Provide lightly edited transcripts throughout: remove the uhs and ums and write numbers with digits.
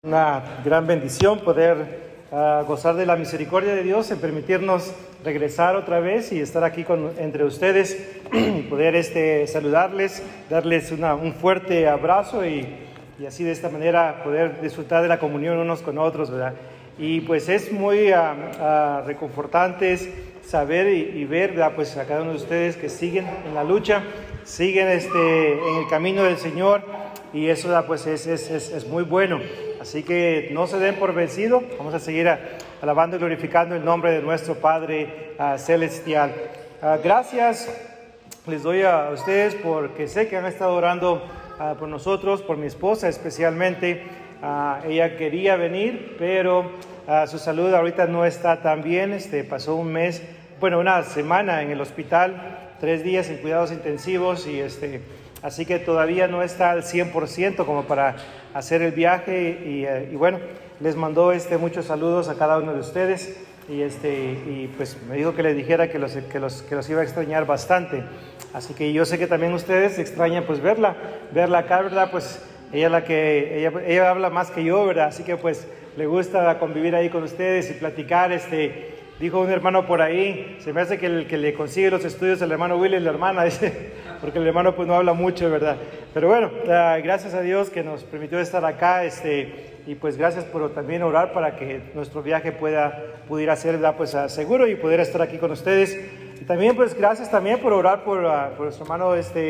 Una gran bendición poder gozar de la misericordia de Dios en permitirnos regresar otra vez y estar aquí entre ustedes y poder saludarles, darles un fuerte abrazo y así de esta manera poder disfrutar de la comunión unos con otros, ¿verdad? Y pues es muy reconfortante saber y ver, ¿verdad? Pues a cada uno de ustedes que siguen en la lucha, siguen en el camino del Señor, y eso, ¿verdad? Pues es muy bueno. Así que no se den por vencidos, vamos a seguir alabando y glorificando el nombre de nuestro Padre Celestial. Gracias les doy a ustedes porque sé que han estado orando por nosotros, por mi esposa especialmente. Ella quería venir, pero su salud ahorita no está tan bien. Pasó una semana en el hospital, 3 días en cuidados intensivos y así que todavía no está al 100% como para hacer el viaje y bueno, les mandó muchos saludos a cada uno de ustedes y pues me dijo que les dijera que los iba a extrañar bastante. Así que yo sé que también ustedes extrañan pues verla acá, ¿verdad? Pues ella habla más que yo, ¿verdad? Así que pues le gusta convivir ahí con ustedes y platicar. Dijo un hermano por ahí, se me hace que el que le consigue los estudios el hermano Willy es la hermana, porque el hermano pues no habla mucho, ¿verdad? Pero bueno, gracias a Dios que nos permitió estar acá, y pues gracias por también orar para que nuestro viaje pudiera ser, ¿verdad? Pues seguro y poder estar aquí con ustedes. Y también pues gracias también por orar por nuestro hermano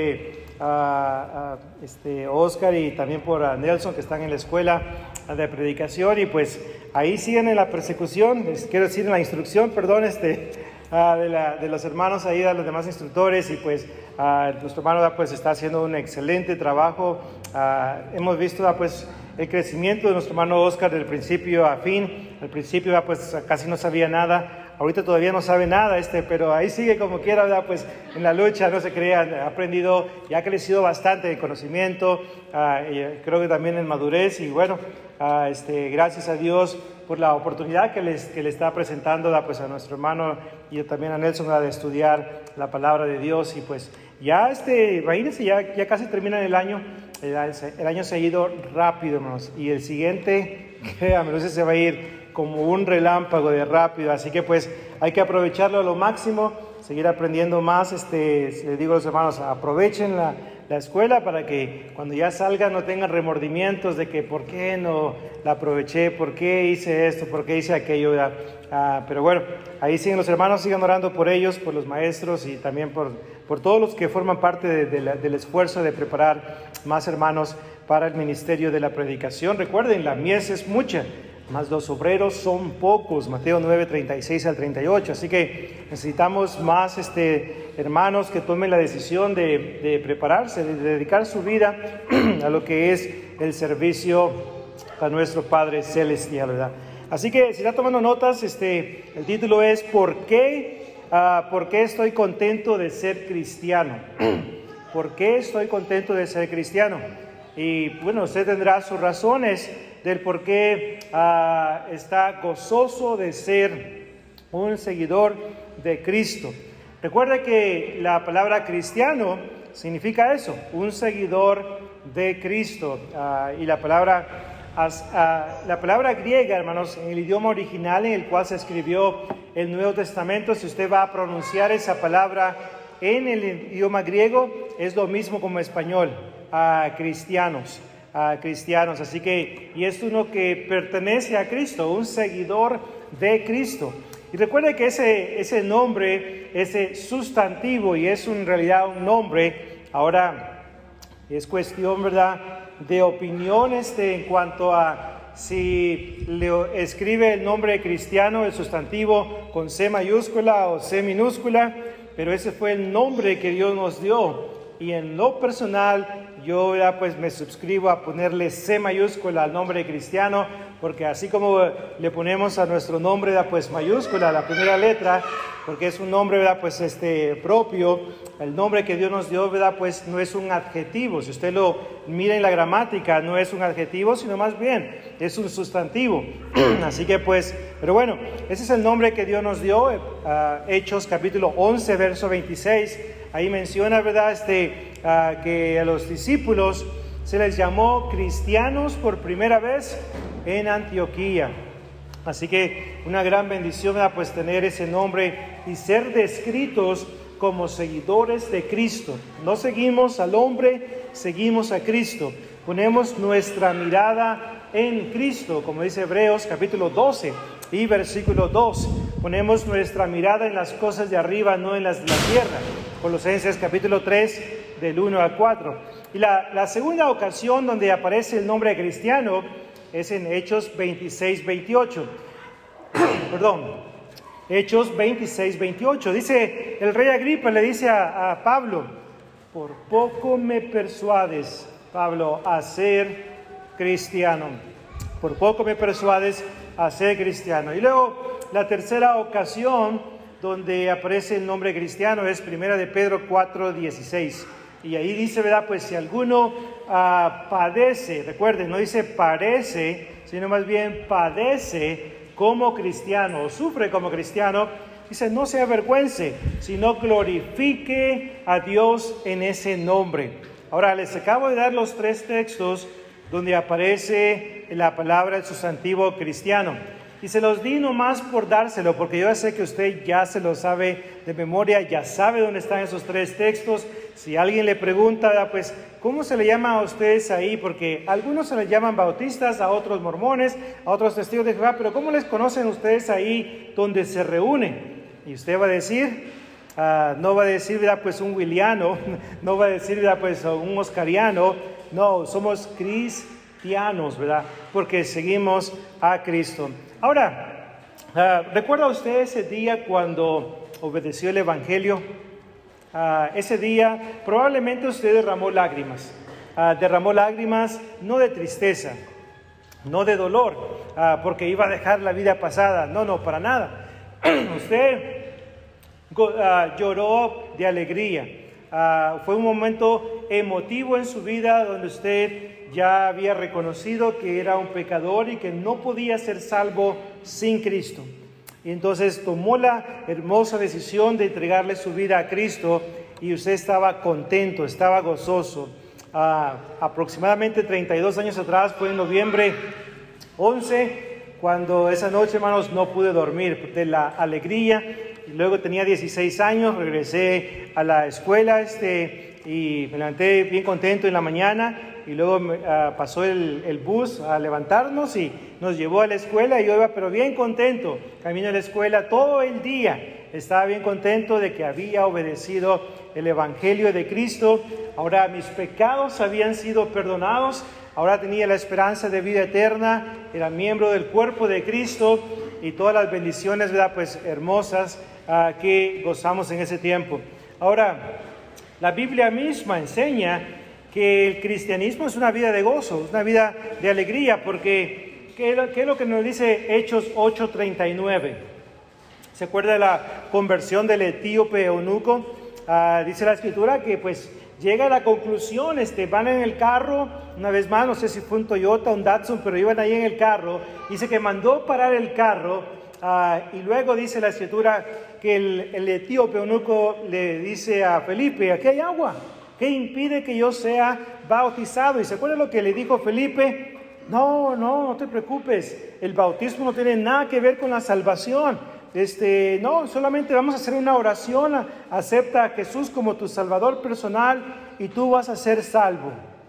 Oscar y también por Nelson, que están en la escuela de predicación, y pues ahí siguen en la persecución, quiero decir en la instrucción, perdón, de los hermanos ahí, de los demás instructores, y pues nuestro hermano pues está haciendo un excelente trabajo. Hemos visto pues el crecimiento de nuestro hermano Oscar del principio a fin. Al principio pues casi no sabía nada. Ahorita todavía no sabe nada, pero ahí sigue como quiera, ¿verdad? Pues en la lucha, no se crean, ha aprendido y ha crecido bastante en conocimiento, y creo que también en madurez, y bueno, gracias a Dios por la oportunidad que le está presentando, pues a nuestro hermano y también a Nelson, de estudiar la palabra de Dios. Y pues ya, imagínense, ya casi termina el año. El año se ha ido rápido, hermanos, y el siguiente, créanme, no sé, se va a ir como un relámpago de rápido, así que pues hay que aprovecharlo a lo máximo, seguir aprendiendo más. Les digo a los hermanos, aprovechen la escuela para que cuando ya salgan no tengan remordimientos de que por qué no la aproveché, por qué hice esto, por qué hice aquello, pero bueno, ahí siguen los hermanos, sigan orando por ellos, por los maestros y también por todos los que forman parte del esfuerzo de preparar más hermanos para el ministerio de la predicación. Recuerden, la mies es mucha, más los obreros son pocos, Mateo 9, 36 al 38, así que necesitamos más hermanos que tomen la decisión de prepararse, de dedicar su vida a lo que es el servicio a nuestro Padre Celestial, ¿verdad? Así que si está tomando notas, el título es ¿Por qué estoy contento de ser cristiano? ¿Por qué estoy contento de ser cristiano? Y bueno, usted tendrá sus razones del por qué está gozoso de ser un seguidor de Cristo. Recuerde que la palabra cristiano significa eso, un seguidor de Cristo. Y la palabra griega, hermanos, en el idioma original en el cual se escribió el Nuevo Testamento, si usted va a pronunciar esa palabra en el idioma griego, es lo mismo como español, cristianos. Así que, y es uno que pertenece a Cristo, un seguidor de Cristo. Y recuerde que ese nombre, ese sustantivo, y es en realidad un nombre, ahora es cuestión, ¿verdad?, de opinión en cuanto a si le escribe el nombre cristiano, el sustantivo, con C mayúscula o C minúscula, pero ese fue el nombre que Dios nos dio. Y en lo personal, yo ya pues me suscribo a ponerle C mayúscula al nombre de cristiano, porque así como le ponemos a nuestro nombre, pues mayúscula, la primera letra, porque es un nombre, ¿verdad?, pues propio, el nombre que Dios nos dio, ¿verdad?, pues no es un adjetivo. Si usted lo mira en la gramática, no es un adjetivo, sino más bien es un sustantivo. Así que pues, pero bueno, ese es el nombre que Dios nos dio. Hechos capítulo 11, verso 26, ahí menciona, ¿verdad?, que a los discípulos se les llamó cristianos por primera vez en Antioquía. Así que una gran bendición, ¿verdad? Pues tener ese nombre y ser descritos como seguidores de Cristo. No seguimos al hombre, seguimos a Cristo. Ponemos nuestra mirada en Cristo, como dice Hebreos capítulo 12 y versículo 2. Ponemos nuestra mirada en las cosas de arriba, no en las de la tierra. Colosenses capítulo 3 del 1 al 4. Y la segunda ocasión donde aparece el nombre de cristiano es en Hechos 26-28. Hechos 26-28. Dice el rey Agripa, le dice a Pablo: por poco me persuades, Pablo, a ser cristiano. Por poco me persuades a ser cristiano. Y luego la tercera ocasión donde aparece el nombre cristiano es primera de Pedro 4:16. Y ahí dice, ¿verdad? Pues si alguno padece, recuerden, no dice parece, sino más bien padece como cristiano o sufre como cristiano, dice, no se avergüence, sino glorifique a Dios en ese nombre. Ahora, les acabo de dar los 3 textos donde aparece la palabra del sustantivo cristiano. Y se los di nomás por dárselo, porque yo sé que usted ya se lo sabe de memoria, ya sabe dónde están esos 3 textos. Si alguien le pregunta, pues, ¿cómo se le llama a ustedes ahí? Porque a algunos se les llaman bautistas, a otros mormones, a otros testigos de Jehová, pero ¿cómo les conocen ustedes ahí donde se reúnen? Y usted va a decir, no va a decir, ¿verdad? Pues un Williano, no va a decir, ¿verdad? Pues un Oscariano, no, somos cristianos, ¿verdad? Porque seguimos a Cristo. Ahora, ¿recuerda usted ese día cuando obedeció el Evangelio? Ese día probablemente usted derramó lágrimas. Derramó lágrimas no de tristeza, no de dolor, porque iba a dejar la vida pasada. No, para nada. Usted lloró de alegría. Fue un momento emotivo en su vida donde usted ya había reconocido que era un pecador y que no podía ser salvo sin Cristo. Y entonces tomó la hermosa decisión de entregarle su vida a Cristo y usted estaba contento, estaba gozoso. Aproximadamente 32 años atrás, fue en noviembre 11, cuando esa noche, hermanos, no pude dormir de la alegría. Y luego tenía 16 años, regresé a la escuela y me levanté bien contento en la mañana. Y luego pasó el bus a levantarnos y nos llevó a la escuela y yo iba pero bien contento, camino a la escuela todo el día. Estaba bien contento de que había obedecido el Evangelio de Cristo. Ahora mis pecados habían sido perdonados, ahora tenía la esperanza de vida eterna, era miembro del cuerpo de Cristo y todas las bendiciones, ¿verdad? Pues hermosas que gozamos en ese tiempo. Ahora, la Biblia misma enseña que el cristianismo es una vida de gozo, es una vida de alegría, porque ¿qué es lo que nos dice Hechos 8:39? ¿Se acuerda de la conversión del etíope eunuco? Dice la Escritura que pues llega a la conclusión, van en el carro, una vez más, no sé si fue un Toyota, un Datsun, pero iban ahí en el carro, dice que mandó parar el carro, y luego dice la Escritura que el etíope eunuco le dice a Felipe, aquí hay agua, ¿qué impide que yo sea bautizado? ¿Y se acuerda lo que le dijo Felipe? No te preocupes, el bautismo no tiene nada que ver con la salvación. No, solamente vamos a hacer una oración, acepta a Jesús como tu Salvador personal y tú vas a ser salvo.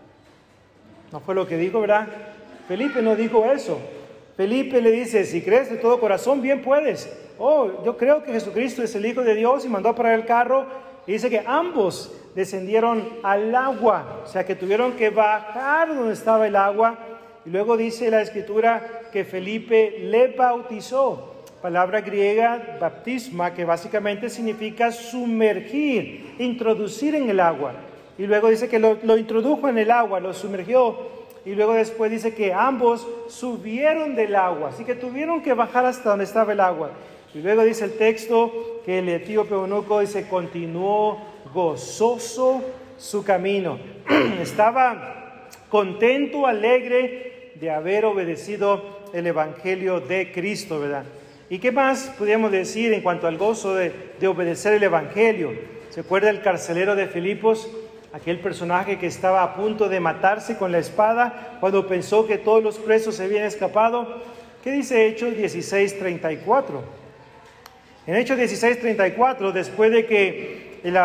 No fue lo que dijo, ¿verdad? Felipe no dijo eso. Felipe le dice, si crees de todo corazón, bien puedes. Yo creo que Jesucristo es el Hijo de Dios, y mandó a parar el carro y dice que ambos descendieron al agua, o sea que tuvieron que bajar donde estaba el agua, y luego dice la Escritura que Felipe le bautizó. Palabra griega, baptisma, que básicamente significa sumergir, introducir en el agua. Y luego dice que lo introdujo en el agua, lo sumergió. Y luego después dice que ambos subieron del agua, así que tuvieron que bajar hasta donde estaba el agua. Y luego dice el texto que el etíope eunuco dice, continuó gozoso su camino. Estaba contento, alegre de haber obedecido el Evangelio de Cristo, ¿verdad? ¿Y qué más podríamos decir en cuanto al gozo de obedecer el Evangelio? ¿Se acuerda el carcelero de Filipos? aquel personaje que estaba a punto de matarse con la espada cuando pensó que todos los presos se habían escapado. ¿Qué dice Hechos 16:34? En Hechos 16:34, después de que el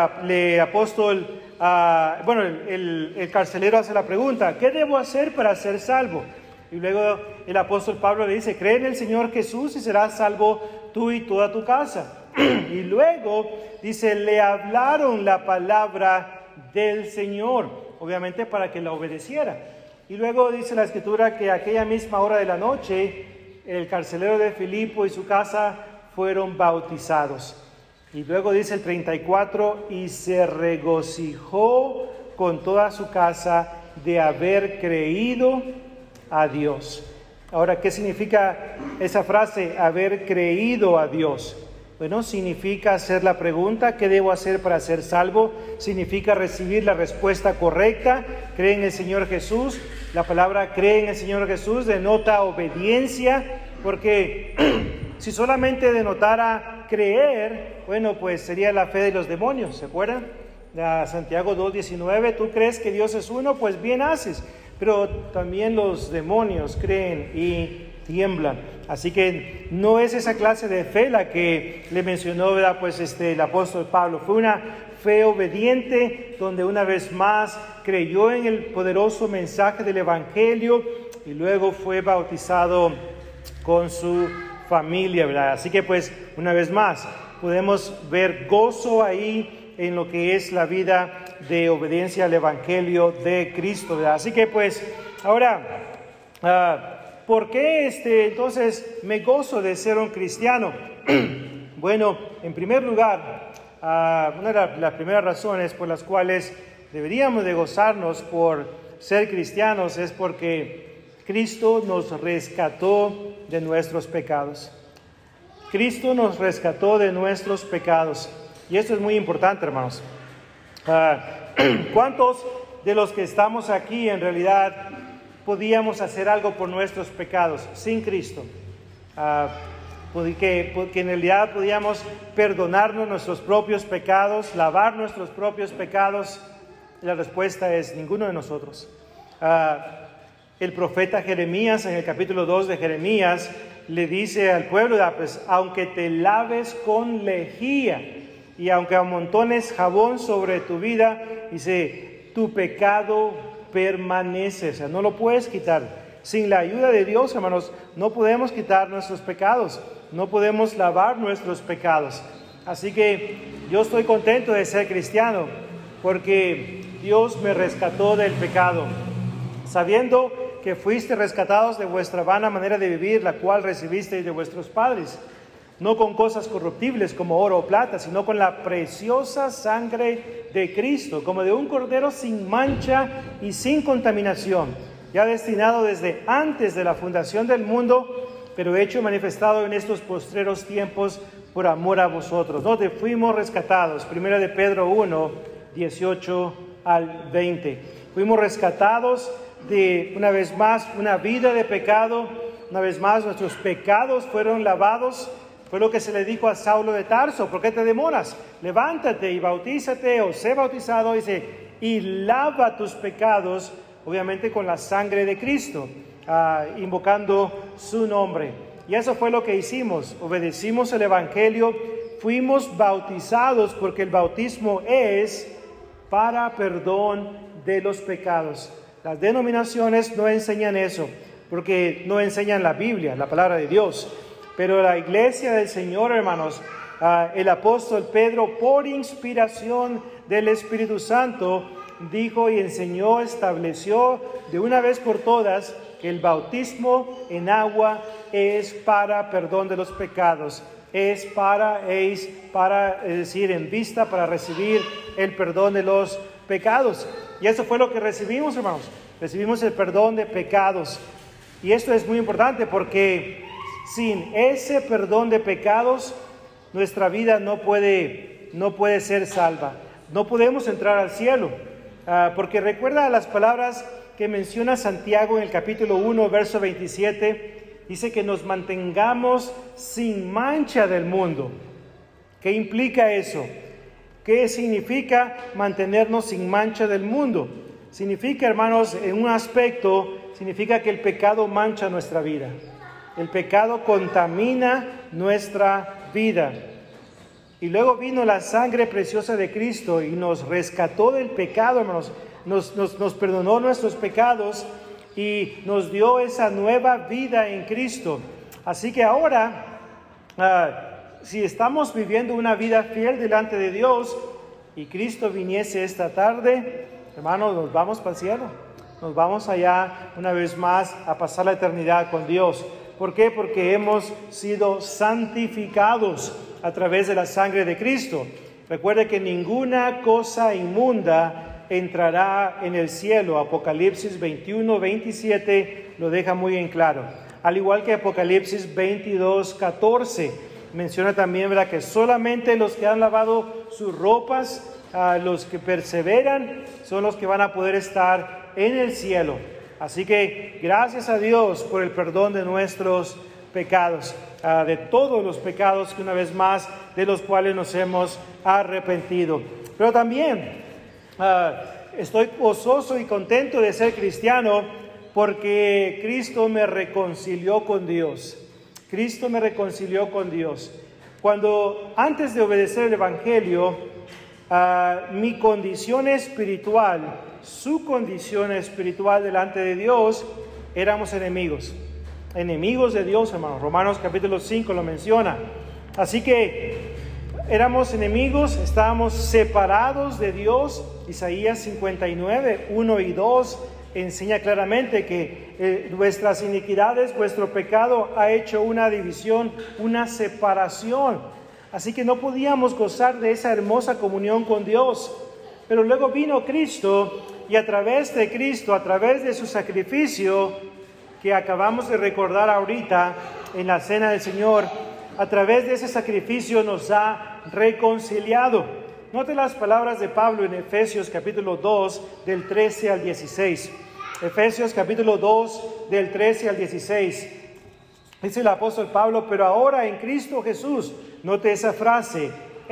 carcelero hace la pregunta, ¿qué debo hacer para ser salvo? Y luego el apóstol Pablo le dice, cree en el Señor Jesús y serás salvo tú y toda tu casa. Y luego dice, le hablaron la palabra del Señor, obviamente para que la obedeciera. Y luego dice la Escritura que aquella misma hora de la noche, el carcelero de Filipo y su casa fueron bautizados. Y luego dice el 34, y se regocijó con toda su casa de haber creído a Dios. Ahora, ¿qué significa esa frase, haber creído a Dios? Bueno, significa hacer la pregunta, ¿qué debo hacer para ser salvo? Significa recibir la respuesta correcta, cree en el Señor Jesús. La palabra cree en el Señor Jesús denota obediencia, porque si solamente denotara creer, bueno, pues sería la fe de los demonios, ¿se acuerdan? Santiago 2:19, tú crees que Dios es uno, pues bien haces, pero también los demonios creen y tiemblan. Así que no es esa clase de fe la que le mencionó, ¿verdad? Pues el apóstol Pablo. Fue una fe obediente, donde una vez más creyó en el poderoso mensaje del Evangelio y luego fue bautizado con su familia, ¿verdad? Así que pues una vez más podemos ver gozo ahí en lo que es la vida de obediencia al Evangelio de Cristo, ¿verdad? Así que pues ahora, ¿por qué entonces me gozo de ser un cristiano? Bueno, en primer lugar, una de las primeras razones por las cuales deberíamos de gozarnos por ser cristianos es porque Cristo nos rescató de nuestros pecados. Cristo nos rescató de nuestros pecados. Y esto es muy importante, hermanos. ¿Cuántos de los que estamos aquí en realidad podíamos hacer algo por nuestros pecados sin Cristo? Que en realidad podíamos perdonarnos nuestros propios pecados, lavar nuestros propios pecados. La respuesta es ninguno de nosotros. El profeta Jeremías, en el capítulo 2 de Jeremías, le dice al pueblo, pues, aunque te laves con lejía y aunque amontones jabón sobre tu vida, dice, tu pecado permanece, o sea, no lo puedes quitar. Sin la ayuda de Dios, hermanos, no podemos quitar nuestros pecados, no podemos lavar nuestros pecados. Así que yo estoy contento de ser cristiano, porque Dios me rescató del pecado, sabiendo que fuiste rescatados de vuestra vana manera de vivir, la cual recibisteis de vuestros padres, no con cosas corruptibles como oro o plata, sino con la preciosa sangre de Cristo, como de un cordero sin mancha y sin contaminación, ya destinado desde antes de la fundación del mundo, pero hecho manifestado en estos postreros tiempos por amor a vosotros, donde fuimos rescatados. 1 de Pedro 1, 18 al 20. Fuimos rescatados de, una vez más, una vida de pecado. Una vez más, nuestros pecados fueron lavados. Fue lo que se le dijo a Saulo de Tarso: ¿por qué te demoras? Levántate y bautízate, o sé bautizado, dice, y lava tus pecados, obviamente con la sangre de Cristo, invocando su nombre. Y eso fue lo que hicimos. Obedecimos el Evangelio, fuimos bautizados, porque el bautismo es para perdón de los pecados. Las denominaciones no enseñan eso, porque no enseñan la Biblia, la palabra de Dios. Pero la iglesia del Señor, hermanos, el apóstol Pedro, por inspiración del Espíritu Santo, dijo y enseñó, estableció de una vez por todas que el bautismo en agua es para perdón de los pecados, es decir, en vista para recibir el perdón de los pecados. Y eso fue lo que recibimos, hermanos. Recibimos el perdón de pecados. Y esto es muy importante porque sin ese perdón de pecados, nuestra vida no puede ser salva. No podemos entrar al cielo. Porque recuerda las palabras que menciona Santiago en el capítulo 1, verso 27. Dice que nos mantengamos sin mancha del mundo. ¿Qué implica eso? ¿Qué significa mantenernos sin mancha del mundo? Significa, hermanos, en un aspecto, significa que el pecado mancha nuestra vida. El pecado contamina nuestra vida. Y luego vino la sangre preciosa de Cristo y nos rescató del pecado, hermanos. Nos perdonó nuestros pecados y nos dio esa nueva vida en Cristo. Así que ahora, si estamos viviendo una vida fiel delante de Dios y Cristo viniese esta tarde, hermanos, nos vamos para el cielo. Nos vamos allá una vez más a pasar la eternidad con Dios. ¿Por qué? Porque hemos sido santificados a través de la sangre de Cristo. Recuerde que ninguna cosa inmunda entrará en el cielo. Apocalipsis 21, 27 lo deja muy en claro. Al igual que Apocalipsis 22, 14. Menciona también, ¿verdad?, que solamente los que han lavado sus ropas, los que perseveran, son los que van a poder estar en el cielo. Así que gracias a Dios por el perdón de nuestros pecados, de todos los pecados que una vez más, de los cuales nos hemos arrepentido. Pero también estoy gozoso y contento de ser cristiano porque Cristo me reconcilió con Dios. Cristo me reconcilió con Dios. Cuando antes de obedecer el Evangelio, mi condición espiritual, su condición espiritual delante de Dios, éramos enemigos de Dios, hermanos. Romanos capítulo 5 lo menciona. Así que éramos enemigos, estábamos separados de Dios. Isaías 59, 1 y 2 enseña claramente que nuestras iniquidades, vuestro pecado ha hecho una división, una separación. Así que no podíamos gozar de esa hermosa comunión con Dios. Pero luego vino Cristo y a través de Cristo, a través de su sacrificio que acabamos de recordar ahorita en la cena del Señor, a través de ese sacrificio nos ha reconciliado. Note las palabras de Pablo en Efesios capítulo 2 del 13 al 16. Efesios capítulo 2 del 13 al 16. Dice el apóstol Pablo, pero ahora en Cristo Jesús, note esa frase,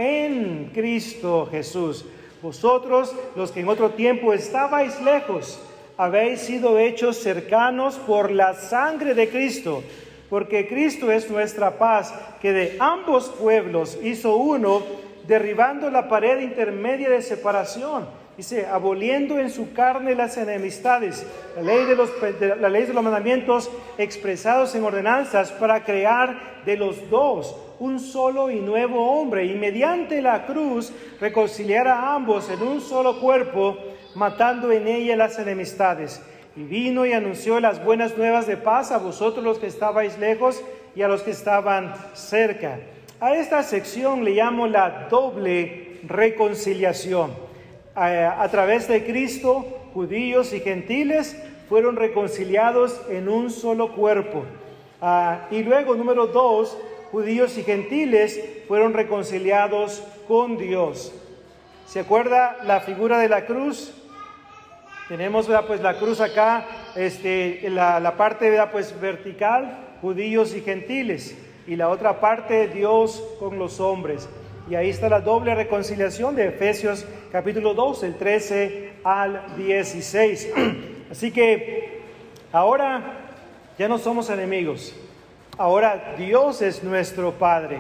en Cristo Jesús. Vosotros, los que en otro tiempo estabais lejos, habéis sido hechos cercanos por la sangre de Cristo, porque Cristo es nuestra paz, que de ambos pueblos hizo uno, derribando la pared intermedia de separación. Dice, aboliendo en su carne las enemistades, la ley de los mandamientos expresados en ordenanzas, para crear de los dos un solo y nuevo hombre, y mediante la cruz reconciliar a ambos en un solo cuerpo, matando en ella las enemistades. Y vino y anunció las buenas nuevas de paz a vosotros los que estabais lejos y a los que estaban cerca. A esta sección le llamo la doble reconciliación. A través de Cristo, judíos y gentiles fueron reconciliados en un solo cuerpo. Y luego, número 2, judíos y gentiles fueron reconciliados con Dios. ¿Se acuerda la figura de la cruz? Tenemos, ¿verdad?, pues la cruz acá, la parte, ¿verdad?, pues vertical, judíos y gentiles, y la otra parte, Dios con los hombres. Y ahí está la doble reconciliación de Efesios capítulo 2, del 13 al 16. Así que ahora ya no somos enemigos. Ahora Dios es nuestro Padre.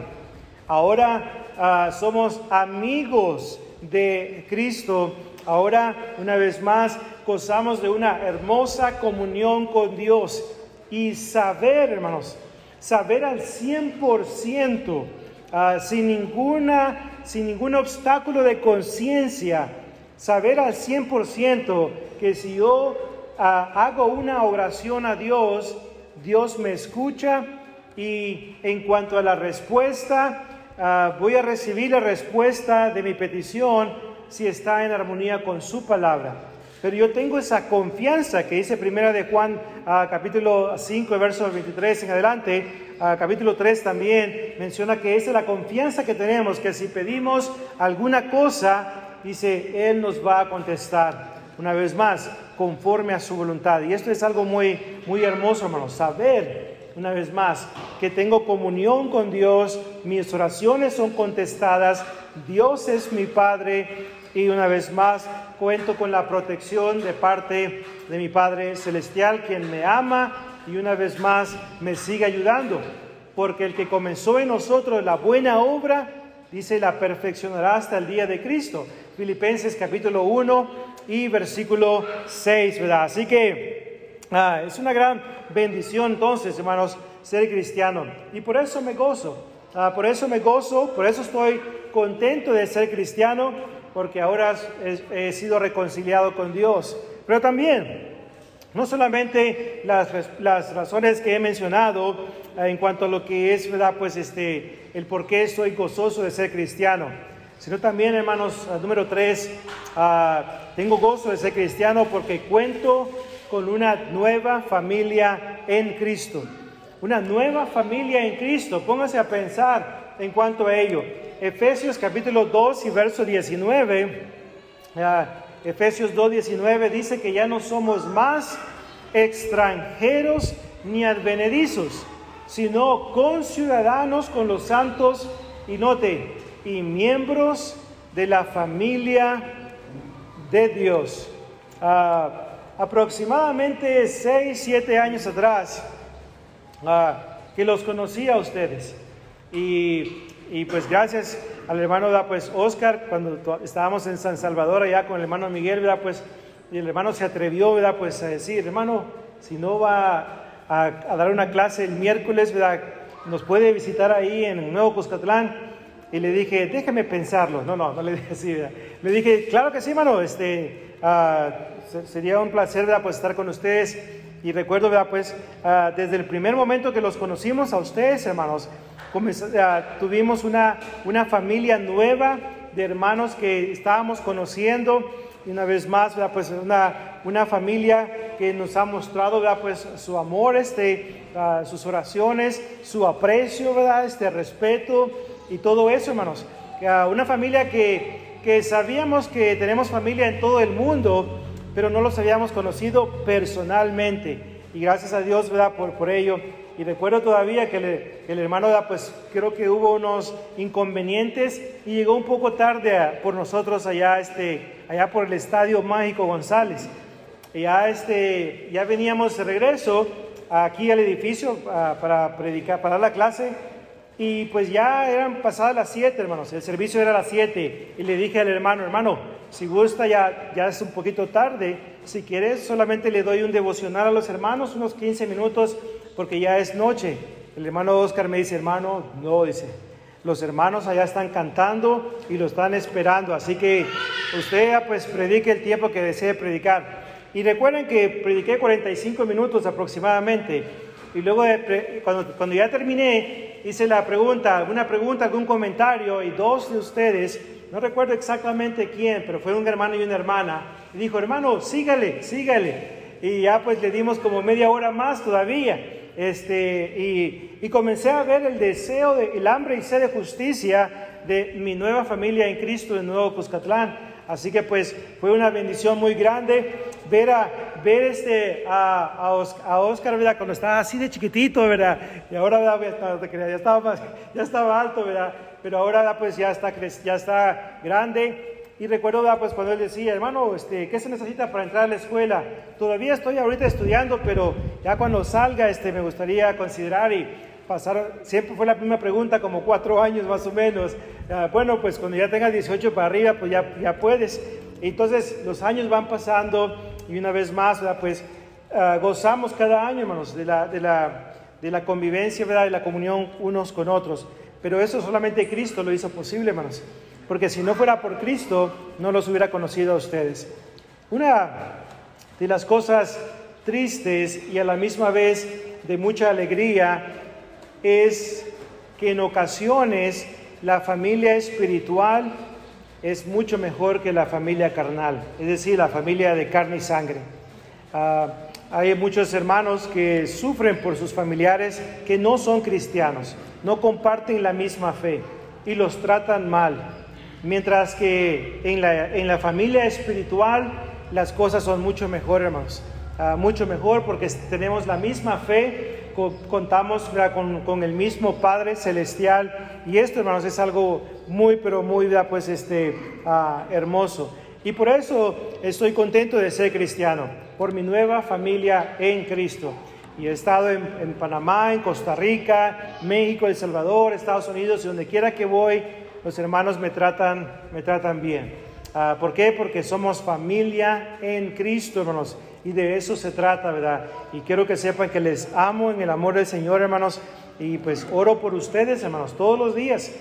Ahora somos amigos de Cristo. Ahora, una vez más, gozamos de una hermosa comunión con Dios. Y saber, hermanos, saber al 100%, sin ningún obstáculo de conciencia, saber al 100% que si yo hago una oración a Dios, Dios me escucha, y en cuanto a la respuesta, voy a recibir la respuesta de mi petición si está en armonía con su palabra. Pero yo tengo esa confianza que dice primera de Juan, capítulo 5, versos 23 en adelante. Capítulo 3 también menciona que esa es la confianza que tenemos, que si pedimos alguna cosa, dice, Él nos va a contestar, una vez más, conforme a su voluntad. Y esto es algo muy, muy hermoso, hermanos, saber una vez más, que tengo comunión con Dios, mis oraciones son contestadas, Dios es mi Padre y una vez más cuento con la protección de parte de mi Padre Celestial, quien me ama y una vez más me sigue ayudando, porque el que comenzó en nosotros la buena obra, dice, la perfeccionará hasta el día de Cristo. Filipenses capítulo 1 y versículo 6, ¿verdad? Así que es una gran bendición entonces, hermanos, ser cristiano. Y por eso me gozo, por eso estoy contento de ser cristiano, porque ahora he sido reconciliado con Dios. Pero también, no solamente las razones que he mencionado en cuanto a lo que es, ¿verdad? Pues el por qué estoy gozoso de ser cristiano, sino también, hermanos, número 3, tengo gozo de ser cristiano porque cuento con una nueva familia en Cristo. Una nueva familia en Cristo. Póngase a pensar en cuanto a ello. Efesios capítulo 2 y verso 19. Efesios 2:19 dice que ya no somos más extranjeros ni advenedizos, sino conciudadanos con los santos, y note, y miembros de la familia de Dios. Aproximadamente 6-7 años atrás, que los conocí a ustedes, y pues gracias al hermano pues Oscar, cuando estábamos en San Salvador allá con el hermano Miguel, ¿verdad? Pues, y el hermano se atrevió, ¿verdad? Pues a decir, hermano, si no va a dar una clase el miércoles, ¿verdad? Nos puede visitar ahí en Nuevo Cuscatlán. Y le dije, déjame pensarlo. No le dije así, ¿verdad? Le dije, claro que sí, hermano, sería un placer, ¿verdad? Pues estar con ustedes. Y recuerdo, ¿verdad? Pues desde el primer momento que los conocimos a ustedes, hermanos, tuvimos una familia nueva de hermanos que estábamos conociendo, y una vez más, ¿verdad? Pues una familia que nos ha mostrado, ¿verdad? Pues su amor, sus oraciones, su aprecio, ¿verdad? Respeto y todo eso, hermanos. Una familia que sabíamos que tenemos familia en todo el mundo, pero no los habíamos conocido personalmente, y gracias a Dios, ¿verdad? Por ello. Y recuerdo todavía que el hermano, pues creo que hubo unos inconvenientes y llegó un poco tarde por nosotros allá por el Estadio Mágico González. Y ya veníamos de regreso aquí al edificio para predicar, para dar la clase, y pues ya eran pasadas las 7, hermanos, el servicio era a las 7, y le dije al hermano, si gusta, ya es un poquito tarde, si quieres solamente le doy un devocional a los hermanos, unos 15 minutos, porque ya es noche. El hermano Oscar me dice, hermano, no, dice, los hermanos allá están cantando y lo están esperando, así que usted pues predique el tiempo que desee predicar. Y recuerden que prediqué 45 minutos aproximadamente, y luego cuando ya terminé, hice una pregunta, algún comentario, y 2 de ustedes, no recuerdo exactamente quién, pero fue un hermano y una hermana, y dijo, hermano, sígale, y ya pues le dimos como media hora más todavía. Y comencé a ver el deseo, el hambre y sed de justicia de mi nueva familia en Cristo en Nuevo Cuscatlán. Así que pues fue una bendición muy grande ver a Oscar, ¿verdad? Cuando estaba así de chiquitito, ¿verdad? Y ahora, ¿verdad? Ya estaba alto, ¿verdad? Pero ahora pues ya está grande. Y recuerdo, pues cuando él decía, hermano, ¿qué se necesita para entrar a la escuela? Todavía estoy ahorita estudiando, pero ya cuando salga, me gustaría considerar y pasar. Siempre fue la misma pregunta, como 4 años más o menos. Bueno, pues cuando ya tengas 18 para arriba, pues ya puedes. Entonces los años van pasando, y una vez más, ¿verdad? Pues gozamos cada año, hermanos, de la convivencia, ¿verdad? De la comunión unos con otros. Pero eso solamente Cristo lo hizo posible, hermanos. Porque si no fuera por Cristo, no los hubiera conocido a ustedes. Una de las cosas tristes y a la misma vez de mucha alegría es que en ocasiones la familia espiritual es mucho mejor que la familia carnal, es decir, la familia de carne y sangre. Hay muchos hermanos que sufren por sus familiares que no son cristianos, no comparten la misma fe y los tratan mal. Mientras que en la familia espiritual las cosas son mucho mejor, hermanos. Mucho mejor porque tenemos la misma fe, contamos, ¿verdad?, con el mismo Padre Celestial, y esto, hermanos, es algo muy, pero muy, ¿verdad?, pues, hermoso. Y por eso estoy contento de ser cristiano, por mi nueva familia en Cristo. Y he estado en Panamá, en Costa Rica, México, El Salvador, Estados Unidos, y donde quiera que voy, los hermanos me tratan bien. ¿Por qué? Porque somos familia en Cristo, hermanos, y de eso se trata, ¿verdad? Y quiero que sepan que les amo en el amor del Señor, hermanos, y pues oro por ustedes, hermanos, todos los días,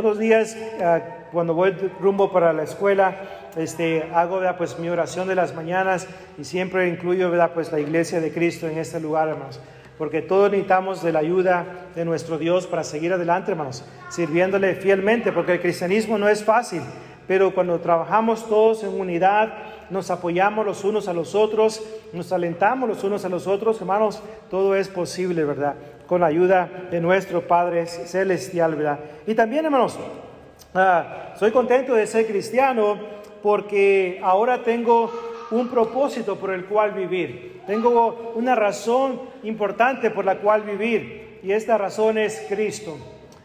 cuando voy rumbo para la escuela, hago, ¿verdad?, pues mi oración de las mañanas, y siempre incluyo, ¿verdad?, pues la iglesia de Cristo en este lugar, hermanos, porque todos necesitamos de la ayuda de nuestro Dios para seguir adelante, hermanos, sirviéndole fielmente, porque el cristianismo no es fácil, pero cuando trabajamos todos en unidad, nos apoyamos los unos a los otros, nos alentamos los unos a los otros, hermanos, todo es posible, ¿verdad?, con la ayuda de nuestro Padre Celestial, ¿verdad? Y también, hermanos, soy contento de ser cristiano porque ahora tengo un propósito por el cual vivir. Tengo una razón importante por la cual vivir, y esta razón es Cristo.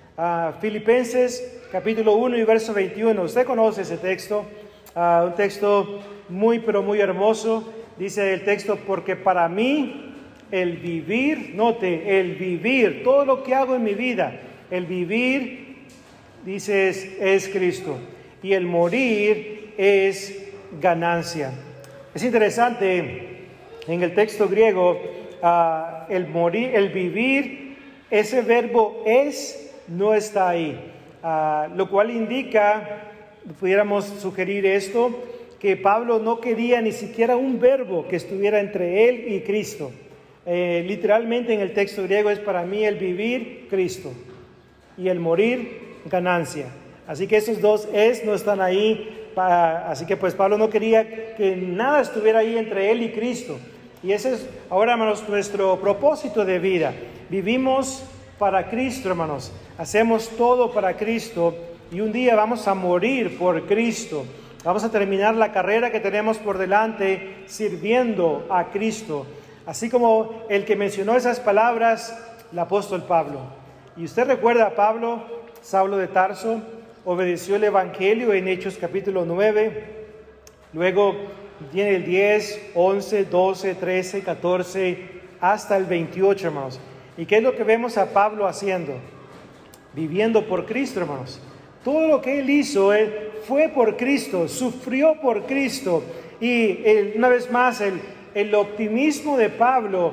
Filipenses capítulo 1 y verso 21. Usted conoce ese texto, un texto muy, pero muy hermoso. Dice el texto: porque para mí el vivir, note, el vivir, todo lo que hago en mi vida, el vivir, dice, es Cristo, y el morir es ganancia. Es interesante, en el texto griego, el vivir, ese verbo es, no está ahí, lo cual indica, pudiéramos sugerir esto, que Pablo no quería ni siquiera un verbo que estuviera entre él y Cristo. Literalmente en el texto griego es: para mí el vivir, Cristo, y el morir, ganancia. Así que esos dos no están ahí, así que pues Pablo no quería que nada estuviera ahí entre él y Cristo. Y ese es ahora, hermanos, nuestro propósito de vida. Vivimos para Cristo, hermanos, hacemos todo para Cristo, y un día vamos a morir por Cristo. Vamos a terminar la carrera que tenemos por delante sirviendo a Cristo. Así como el que mencionó esas palabras, el apóstol Pablo. Y usted recuerda a Pablo, Saulo de Tarso, obedeció el Evangelio en Hechos capítulo 9. Luego viene el 10, 11, 12, 13, 14, hasta el 28, hermanos. ¿Y qué es lo que vemos a Pablo haciendo? Viviendo por Cristo, hermanos. Todo lo que él hizo, él fue por Cristo, sufrió por Cristo. Y una vez más, el optimismo de Pablo,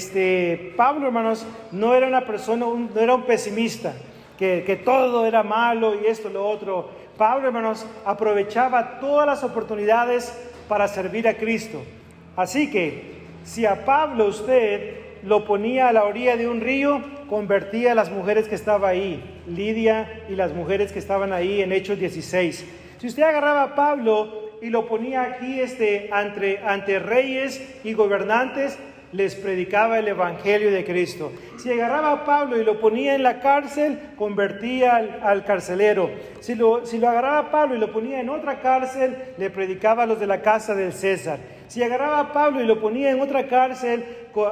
Pablo, hermanos, no era una persona, no era un pesimista, que todo era malo y esto, lo otro. Pablo, hermanos, aprovechaba todas las oportunidades para servir a Cristo. Así que, si a Pablo usted lo ponía a la orilla de un río, convertía a las mujeres que estaban ahí, Lidia y las mujeres que estaban ahí en Hechos 16. Si usted agarraba a Pablo y lo ponía aquí ante reyes y gobernantes, les predicaba el Evangelio de Cristo. Si agarraba a Pablo y lo ponía en la cárcel, convertía al carcelero. Si lo agarraba a Pablo y lo ponía en otra cárcel, le predicaba a los de la casa del César. Si agarraba a Pablo y lo ponía en otra cárcel,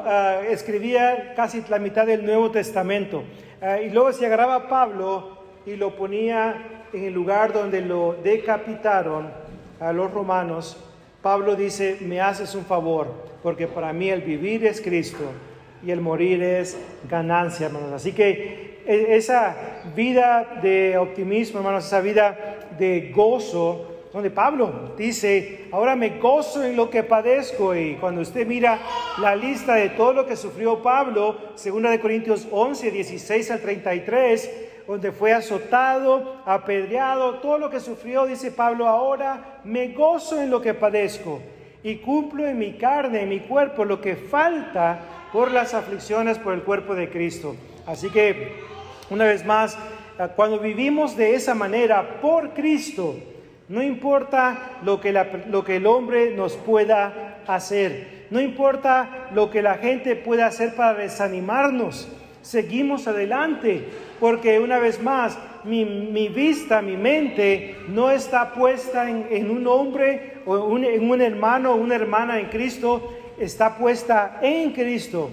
escribía casi la mitad del Nuevo Testamento. Y luego si agarraba a Pablo y lo ponía en el lugar donde lo decapitaron a los romanos, Pablo dice: me haces un favor, porque para mí el vivir es Cristo y el morir es ganancia, hermanos. Así que esa vida de optimismo, hermanos, esa vida de gozo, donde Pablo dice: ahora me gozo en lo que padezco. Y cuando usted mira la lista de todo lo que sufrió Pablo, 2 Corintios 11, 16 al 33, donde fue azotado, apedreado, todo lo que sufrió, dice Pablo: ahora me gozo en lo que padezco y cumplo en mi carne, en mi cuerpo, lo que falta por las aflicciones por el cuerpo de Cristo. Así que, una vez más, cuando vivimos de esa manera por Cristo, no importa lo que el hombre nos pueda hacer, no importa lo que la gente pueda hacer para desanimarnos, seguimos adelante, porque una vez más, mi vista, mi mente no está puesta en un hombre o en un hermano o una hermana en Cristo, está puesta en Cristo.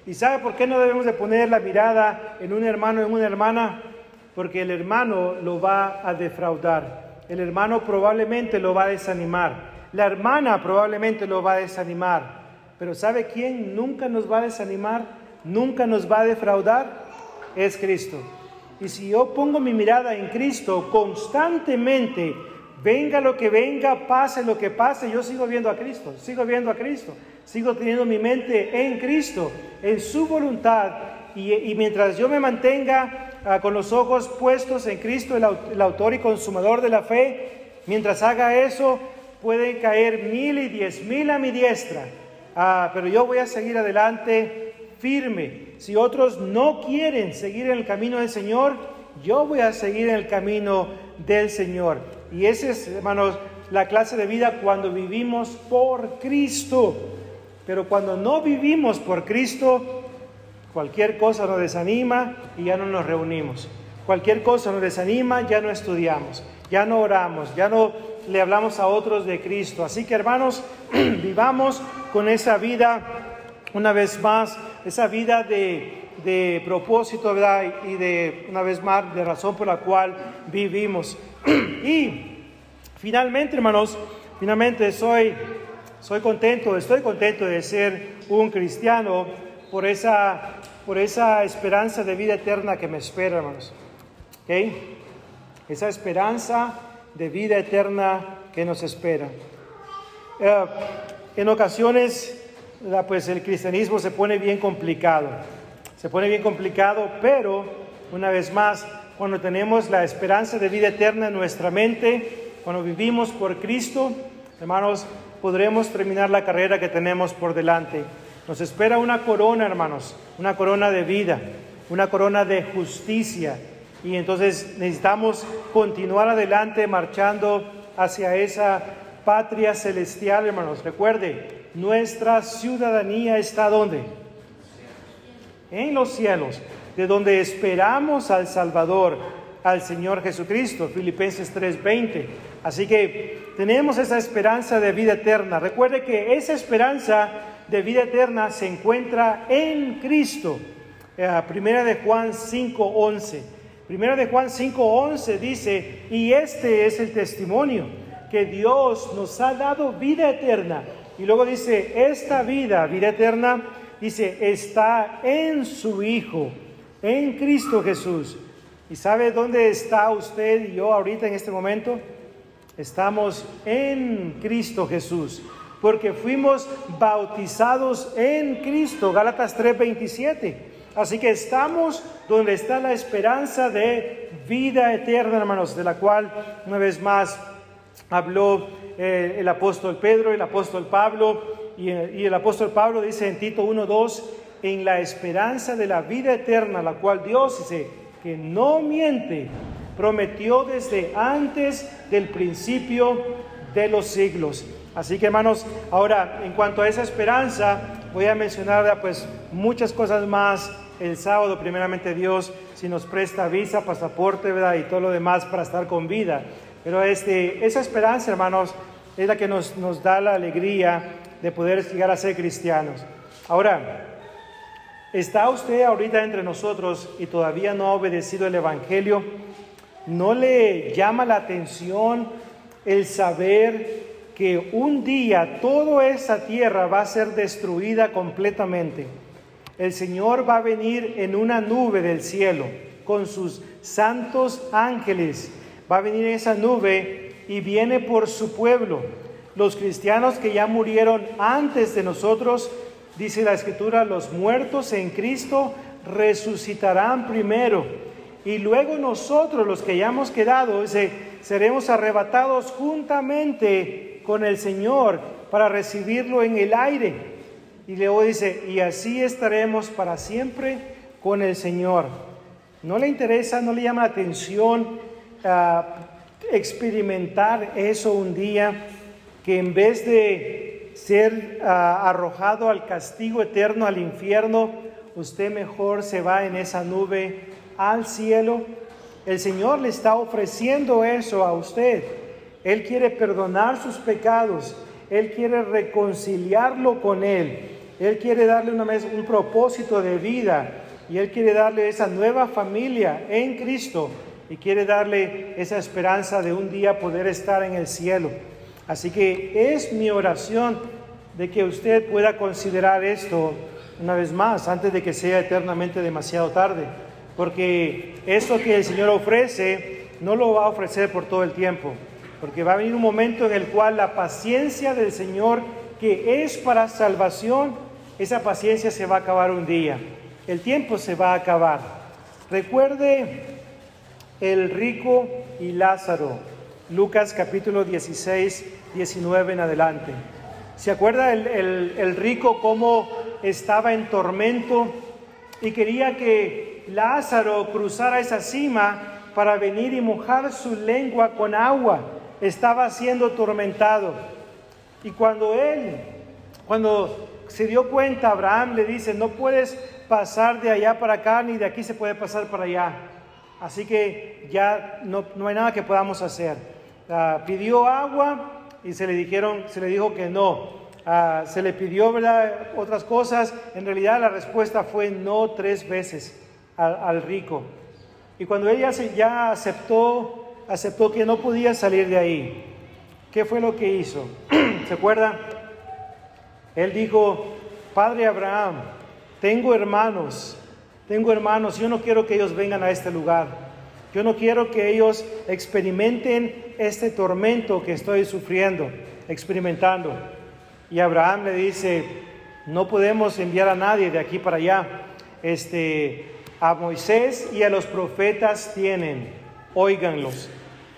¿Y sabe por qué no debemos de poner la mirada en un hermano, en una hermana? Porque el hermano lo va a defraudar. El hermano probablemente lo va a desanimar. La hermana probablemente lo va a desanimar. Pero ¿sabe quién nunca nos va a desanimar? Nunca nos va a defraudar. Es Cristo. Y si yo pongo mi mirada en Cristo constantemente, venga lo que venga, pase lo que pase, yo sigo viendo a Cristo, sigo teniendo mi mente en Cristo, en su voluntad, y mientras yo me mantenga con los ojos puestos en Cristo, el autor y consumador de la fe, mientras haga eso, pueden caer 1000 y 10,000 a mi diestra, pero yo voy a seguir adelante firme. Si otros no quieren seguir en el camino del Señor, yo voy a seguir en el camino del Señor. Y esa es, hermanos, la clase de vida cuando vivimos por Cristo. Pero cuando no vivimos por Cristo, cualquier cosa nos desanima y ya no nos reunimos. Cualquier cosa nos desanima, ya no estudiamos, ya no oramos, ya no le hablamos a otros de Cristo. Así que, hermanos, vivamos con esa vida, una vez más, esa vida de propósito, ¿verdad? Y de, una vez más, de razón por la cual vivimos. Y finalmente, hermanos, estoy contento de ser un cristiano por esa esperanza de vida eterna que me espera, hermanos. ¿Okay? Esa esperanza de vida eterna que nos espera. En ocasiones, pues el cristianismo se pone bien complicado, pero una vez más, cuando tenemos la esperanza de vida eterna en nuestra mente, cuando vivimos por Cristo, hermanos, podremos terminar la carrera que tenemos por delante. Nos espera una corona, hermanos, una corona de vida, una corona de justicia, y entonces necesitamos continuar adelante marchando hacia esa patria celestial, hermanos. Recuerde, nuestra ciudadanía está ¿dónde? En los cielos, de donde esperamos al Salvador, al Señor Jesucristo, Filipenses 3:20. Así que tenemos esa esperanza de vida eterna. Recuerde que esa esperanza de vida eterna se encuentra en Cristo. Primera de Juan 5:11. Primera de Juan 5:11 dice, y este es el testimonio, que Dios nos ha dado vida eterna. Y luego dice, esta vida eterna, dice, está en su Hijo, en Cristo Jesús. ¿Y sabe dónde está usted y yo ahorita en este momento? Estamos en Cristo Jesús, porque fuimos bautizados en Cristo, Gálatas 3:27. Así que estamos donde está la esperanza de vida eterna, hermanos, de la cual una vez más habló el apóstol Pedro, el apóstol Pablo, y el apóstol Pablo dice en Tito 1:2, en la esperanza de la vida eterna, la cual Dios, dice, que no miente, prometió desde antes del principio de los siglos. Así que, hermanos, ahora en cuanto a esa esperanza, voy a mencionar pues muchas cosas más el sábado, primeramente Dios, si nos presta visa, pasaporte, ¿verdad? Y todo lo demás para estar con vida. Pero esa esperanza, hermanos, es la que nos da la alegría de poder llegar a ser cristianos. Ahora, ¿está usted ahorita entre nosotros y todavía no ha obedecido el Evangelio? ¿No le llama la atención el saber que un día toda esa tierra va a ser destruida completamente? El Señor va a venir en una nube del cielo con sus santos ángeles. Va a venir en esa nube y viene por su pueblo. Los cristianos que ya murieron antes de nosotros, dice la Escritura, los muertos en Cristo resucitarán primero. Y luego nosotros, los que ya hemos quedado, dice, seremos arrebatados juntamente con el Señor para recibirlo en el aire. Y luego dice, y así estaremos para siempre con el Señor. ¿No le interesa, no le llama la atención experimentar eso un día? Que en vez de ser arrojado al castigo eterno, al infierno, usted mejor se va en esa nube al cielo. El Señor le está ofreciendo eso a usted. Él quiere perdonar sus pecados. Él quiere reconciliarlo con Él. Él quiere darle una vez un propósito de vida y Él quiere darle esa nueva familia en Cristo y quiere darle esa esperanza de un día poder estar en el cielo. Así que es mi oración de que usted pueda considerar esto una vez más antes de que sea eternamente demasiado tarde, porque esto que el Señor ofrece no lo va a ofrecer por todo el tiempo, porque va a venir un momento en el cual la paciencia del Señor, que es para salvación, esa paciencia se va a acabar un día. El tiempo se va a acabar. Recuerde el rico y Lázaro, Lucas capítulo 16, 19 en adelante. ¿Se acuerda el rico cómo estaba en tormento y quería que Lázaro cruzara esa cima para venir y mojar su lengua con agua? Estaba siendo tormentado. Y cuando se dio cuenta, Abraham le dice: no puedes pasar de allá para acá, ni de aquí se puede pasar para allá. Así que ya no hay nada que podamos hacer. Pidió agua y se le dijo que no. Se le pidió, ¿verdad?, otras cosas. En realidad la respuesta fue no 3 veces al rico. Y cuando ella ya aceptó que no podía salir de ahí, ¿qué fue lo que hizo? ¿Se acuerda? Él dijo: Padre Abraham, tengo hermanos, yo no quiero que ellos vengan a este lugar. Yo no quiero que ellos experimenten este tormento que estoy experimentando. Y Abraham le dice: no podemos enviar a nadie de aquí para allá. A Moisés y a los profetas tienen, óiganlos.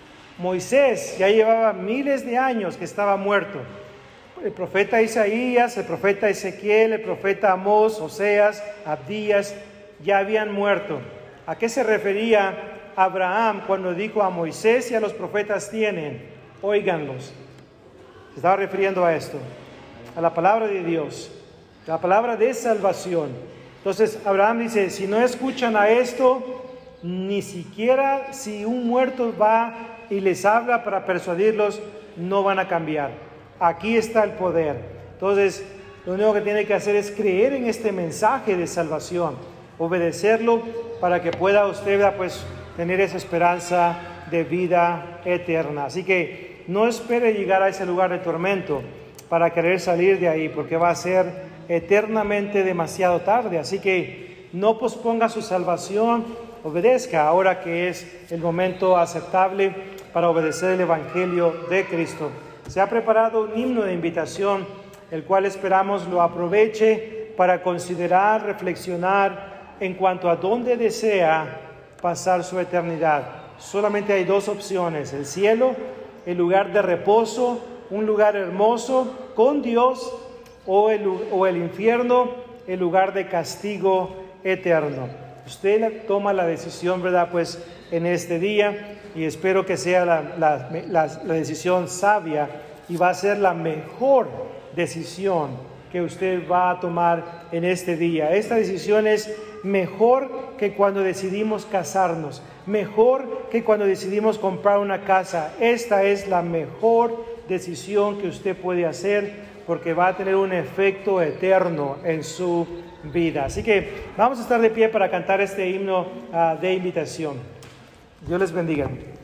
Moisés ya llevaba miles de años que estaba muerto. El profeta Isaías, el profeta Ezequiel, el profeta Amós, Oseas, Abdías, ya habían muerto. ¿A qué se refería Abraham cuando dijo: a Moisés y a los profetas tienen, óiganlos? Se estaba refiriendo a esto, a la palabra de Dios, la palabra de salvación. Entonces Abraham dice: si no escuchan a esto, ni siquiera si un muerto va y les habla para persuadirlos, no van a cambiar. Aquí está el poder. Entonces lo único que tiene que hacer es creer en este mensaje de salvación, obedecerlo para que pueda usted, pues, tener esa esperanza de vida eterna. Así que no espere llegar a ese lugar de tormento para querer salir de ahí, porque va a ser eternamente demasiado tarde. Así que no posponga su salvación, obedezca ahora que es el momento aceptable para obedecer el Evangelio de Cristo. Se ha preparado un himno de invitación, el cual esperamos lo aproveche para considerar, reflexionar en cuanto a dónde desea pasar su eternidad. Solamente hay 2 opciones: el cielo, el lugar de reposo, un lugar hermoso con Dios, o el infierno, el lugar de castigo eterno. Usted toma la decisión, ¿verdad?, pues en este día, y espero que sea la decisión sabia, y va a ser la mejor decisión que usted va a tomar en este día. Esta decisión es mejor que cuando decidimos casarnos, mejor que cuando decidimos comprar una casa. Esta es la mejor decisión que usted puede hacer, porque va a tener un efecto eterno en su vida. Así que vamos a estar de pie para cantar este himno de invitación. Dios les bendiga.